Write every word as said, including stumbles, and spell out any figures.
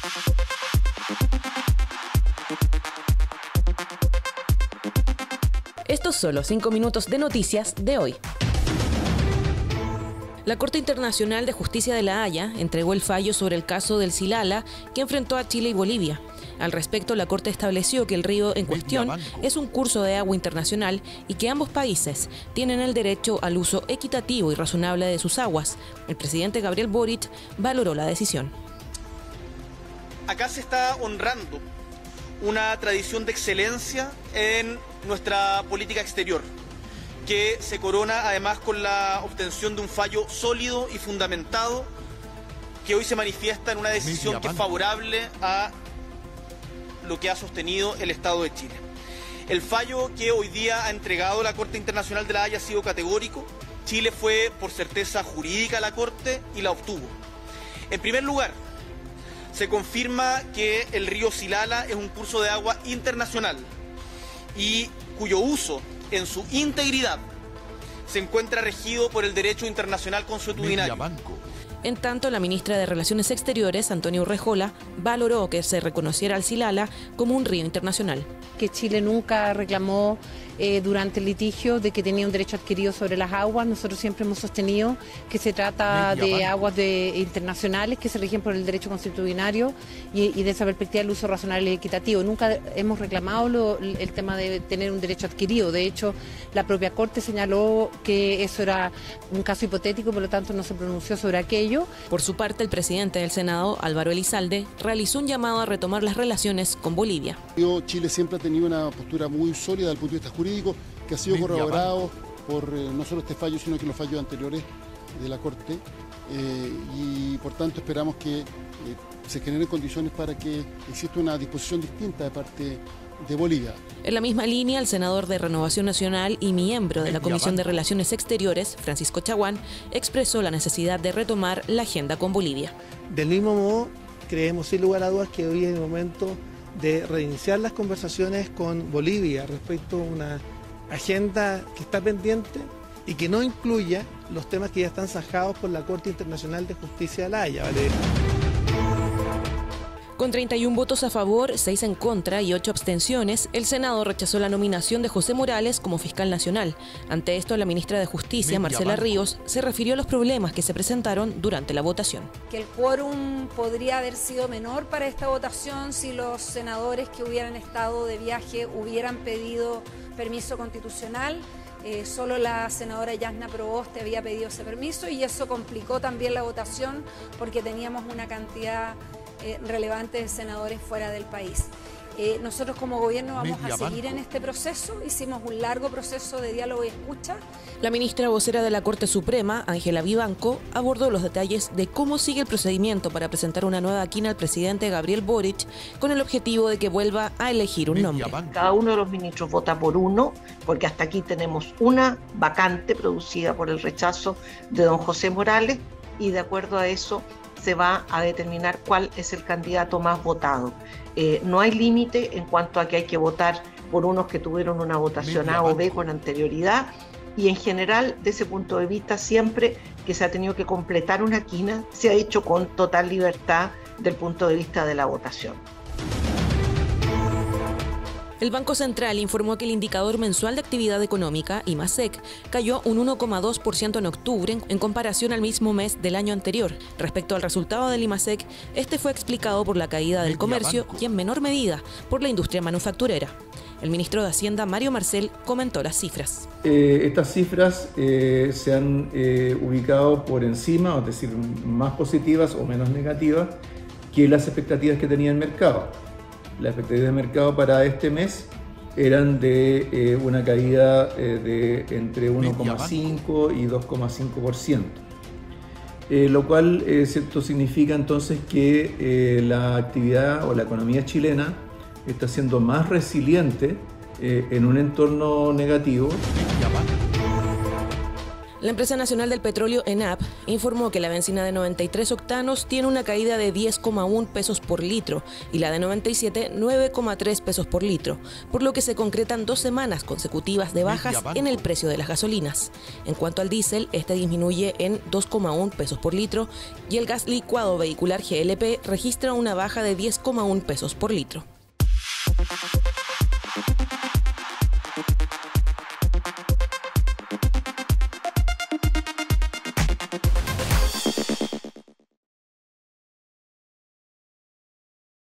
Estos son los cinco minutos de noticias de hoy. La Corte Internacional de Justicia de La Haya entregó el fallo sobre el caso del Silala que enfrentó a Chile y Bolivia. Al respecto, la Corte estableció que el río en cuestión es un curso de agua internacional y que ambos países tienen el derecho al uso equitativo y razonable de sus aguas. El presidente Gabriel Boric valoró la decisión. Acá se está honrando una tradición de excelencia en nuestra política exterior, que se corona además con la obtención de un fallo sólido y fundamentado que hoy se manifiesta en una decisión que es favorable a lo que ha sostenido el Estado de Chile. El fallo que hoy día ha entregado la Corte Internacional de La Haya ha sido categórico. Chile fue por certeza jurídica a la Corte y la obtuvo. En primer lugar, se confirma que el río Silala es un curso de agua internacional y cuyo uso en su integridad se encuentra regido por el derecho internacional consuetudinario. En tanto, la ministra de Relaciones Exteriores, Antonio Urrejola, valoró que se reconociera al Silala como un río internacional. Que Chile nunca reclamó eh, durante el litigio de que tenía un derecho adquirido sobre las aguas. Nosotros siempre hemos sostenido que se trata de aguas de, internacionales que se rigen por el derecho consuetudinario y, y de esa perspectiva el uso razonable y equitativo. Nunca hemos reclamado lo, el tema de tener un derecho adquirido. De hecho, la propia Corte señaló que eso era un caso hipotético, por lo tanto no se pronunció sobre aquello. Por su parte, el presidente del Senado, Álvaro Elizalde, realizó un llamado a retomar las relaciones con Bolivia. Chile siempre ha tenido una postura muy sólida desde el punto de vista jurídico, que ha sido corroborado por eh, no solo este fallo, sino que los fallos anteriores de la Corte, eh, y por tanto esperamos que eh, se generen condiciones para que exista una disposición distinta de parte de Bolivia. En la misma línea, el senador de Renovación Nacional y miembro de la Comisión de Relaciones Exteriores, Francisco Chaguán, expresó la necesidad de retomar la agenda con Bolivia. Del mismo modo, creemos sin lugar a dudas que hoy es el momento de reiniciar las conversaciones con Bolivia respecto a una agenda que está pendiente y que no incluya los temas que ya están zanjados por la Corte Internacional de Justicia de La Haya, ¿vale? Con treinta y un votos a favor, seis en contra y ocho abstenciones, el Senado rechazó la nominación de José Morales como fiscal nacional. Ante esto, la ministra de Justicia, Marcela Ríos, se refirió a los problemas que se presentaron durante la votación. Que el quórum podría haber sido menor para esta votación si los senadores que hubieran estado de viaje hubieran pedido permiso constitucional. Eh, solo la senadora Yasna Proboste había pedido ese permiso y eso complicó también la votación porque teníamos una cantidad Eh, relevantes de senadores fuera del país. Eh, nosotros como gobierno vamos a seguir en este proceso, hicimos un largo proceso de diálogo y escucha. La ministra vocera de la Corte Suprema, Ángela Vivanco, abordó los detalles de cómo sigue el procedimiento para presentar una nueva quina al presidente Gabriel Boric con el objetivo de que vuelva a elegir un nombre. Cada uno de los ministros vota por uno, porque hasta aquí tenemos una vacante producida por el rechazo de don José Morales y de acuerdo a eso se va a determinar cuál es el candidato más votado. Eh, no hay límite en cuanto a que hay que votar por unos que tuvieron una votación A o B con anterioridad y en general, de ese punto de vista, siempre que se ha tenido que completar una quina, se ha hecho con total libertad del punto de vista de la votación. El Banco Central informó que el indicador mensual de actividad económica, IMASEC, cayó un uno coma dos por ciento en octubre en comparación al mismo mes del año anterior. Respecto al resultado del IMASEC, este fue explicado por la caída del comercio y en menor medida por la industria manufacturera. El ministro de Hacienda, Mario Marcel, comentó las cifras. Eh, estas cifras eh, se han eh, ubicado por encima, es decir, más positivas o menos negativas que las expectativas que tenía el mercado. Las expectativas de mercado para este mes eran de eh, una caída eh, de entre uno coma cinco y dos coma cinco por ciento. Eh, lo cual eh, ¿cierto? significa entonces que eh, la actividad o la economía chilena está siendo más resiliente eh, en un entorno negativo. La empresa nacional del petróleo, ENAP, informó que la benzina de noventa y tres octanos tiene una caída de diez coma uno pesos por litro y la de noventa y siete, nueve coma tres pesos por litro, por lo que se concretan dos semanas consecutivas de bajas en el precio de las gasolinas. En cuanto al diésel, este disminuye en dos coma uno pesos por litro y el gas licuado vehicular G L P registra una baja de diez coma uno pesos por litro.